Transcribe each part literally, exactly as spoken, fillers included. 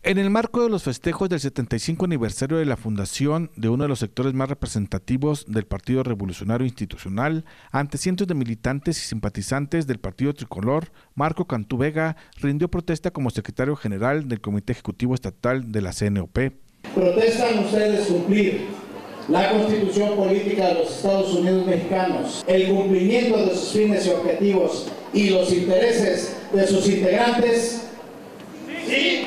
En el marco de los festejos del setenta y cinco aniversario de la fundación de uno de los sectores más representativos del Partido Revolucionario Institucional, ante cientos de militantes y simpatizantes del Partido Tricolor, Marco Cantú Vega rindió protesta como secretario general del Comité Ejecutivo Estatal de la C N O P. Protestan ustedes cumplir la Constitución Política de los Estados Unidos Mexicanos, el cumplimiento de sus fines y objetivos y los intereses de sus integrantes. ¡Sí!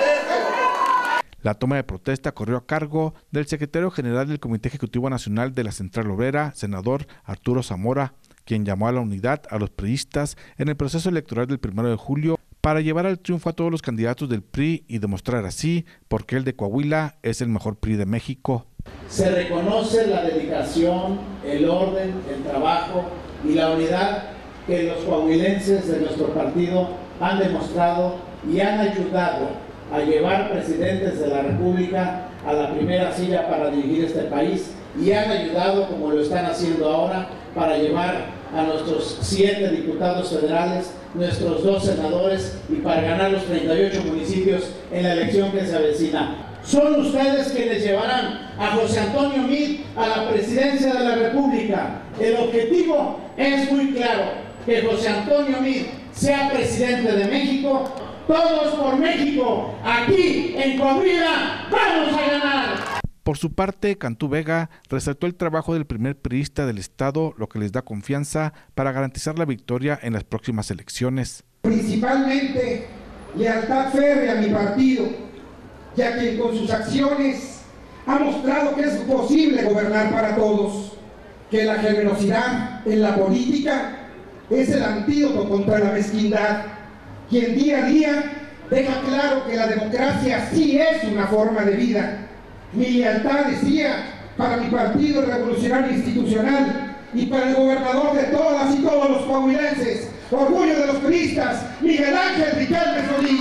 La toma de protesta corrió a cargo del secretario general del Comité Ejecutivo Nacional de la Central Obrera, senador Arturo Zamora, quien llamó a la unidad a los priistas en el proceso electoral del primero de julio para llevar al triunfo a todos los candidatos del P R I y demostrar así por qué el de Coahuila es el mejor P R I de México. Se reconoce la dedicación, el orden, el trabajo y la unidad que los coahuilenses de nuestro partido han demostrado y han ayudado a llevar presidentes de la República a la primera silla para dirigir este país y han ayudado, como lo están haciendo ahora, para llevar a nuestros siete diputados federales, nuestros dos senadores y para ganar los treinta y ocho municipios en la elección que se avecina. Son ustedes quienes llevarán a José Antonio Meade a la presidencia de la República. El objetivo es muy claro, que José Antonio Meade sea presidente de México. Todos por México, aquí en Coahuila, vamos a ganar. Por su parte, Cantú Vega resaltó el trabajo del primer priista del Estado, lo que les da confianza para garantizar la victoria en las próximas elecciones. Principalmente, lealtad férrea a mi partido, ya que con sus acciones ha mostrado que es posible gobernar para todos, que la generosidad en la política es el antídoto contra la mezquindad, quien día a día deja claro que la democracia sí es una forma de vida. Mi lealtad, decía, para mi Partido Revolucionario Institucional y para el gobernador de todas y todos los coahuilenses, orgullo de los priistas, Miguel Ángel Riquelme Solís.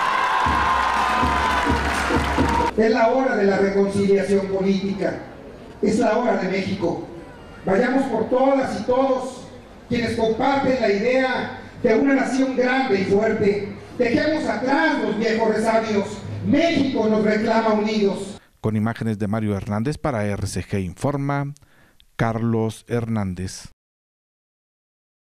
Es la hora de la reconciliación política, es la hora de México. Vayamos por todas y todos quienes comparten la idea de una nación grande y fuerte. Dejemos atrás los viejos resabios. México nos reclama unidos. Con imágenes de Mario Hernández para R C G Informa, Carlos Hernández.